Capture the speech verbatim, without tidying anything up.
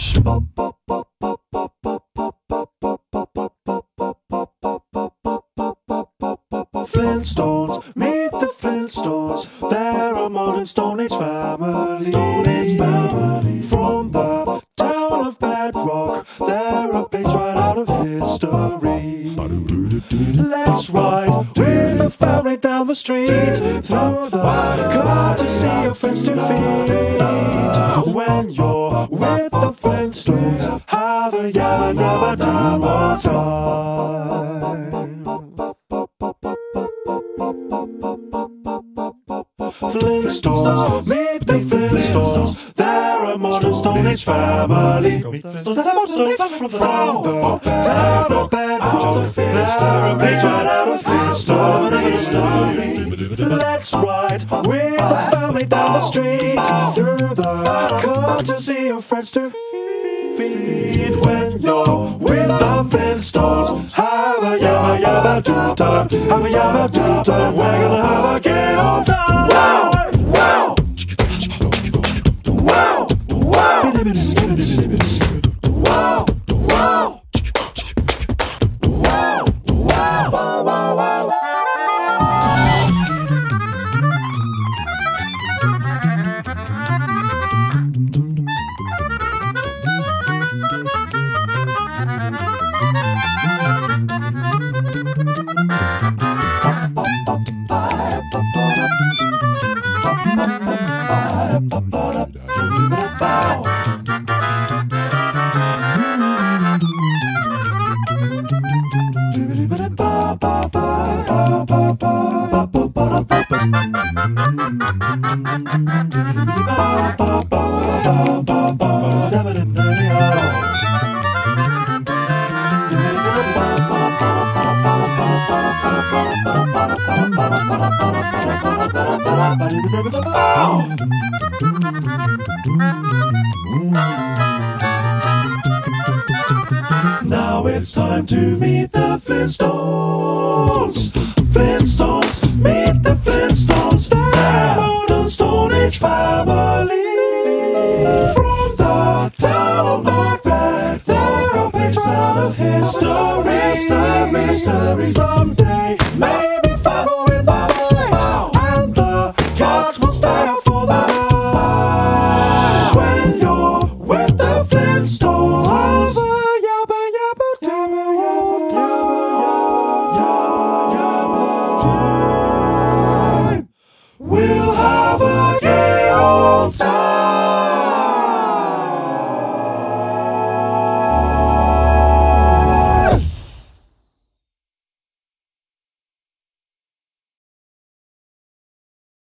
Flintstones, meet the Flintstones. They're a modern Stone Age family. Stone Age family. From the town of Bedrock, they're a page right out of history. Let's ride with the family down the street, through the car to see your friends to feed. When you're with the Flintstones, have a yabba yabba dabba time. Flintstones, meet the Flintstones. They're a modern Stone Age family. From the town of Bedrock, they're a page right out of history. Let's ride with the family down the street, through the car to see your friends to feed. When you're with the Flintstones, have a yabba yabba do time. Have a yabba do time. We're gonna have a gay old time. Wow! Wow! Wow! Wow! Wow! Wow! Wow! Wow! Wow! Wow! Now it's time to meet the Flintstones. Flintstones, meet the Flintstones. They're a modern Stone Age family. From the town of Bedrock, they're a page out of history. History. Someday